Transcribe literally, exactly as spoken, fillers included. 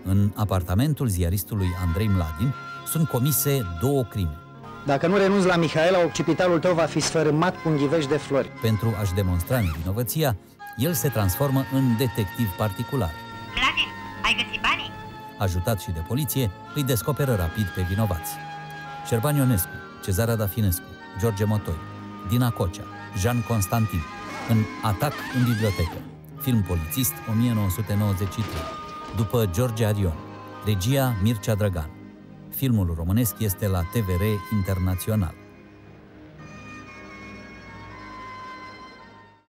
În apartamentul ziaristului Andrei Mladin sunt comise două crime. Dacă nu renunți la Mihaela, occipitalul tău va fi sfărâmat cu un ghiveș de flori. Pentru a-și demonstra nevinovăția, el se transformă în detectiv particular. Mladin, ai găsit banii? Ajutat și de poliție, îi descoperă rapid pe vinovați. Șerban Ionescu, Cezara Dafinescu, George Motoi, Dina Cocea, Jean Constantin, în Atac în bibliotecă, film polițist o mie nouă sute nouăzeci și trei, după George Arion, regia Mircea Drăgan. Filmul românesc este la T V R Internațional.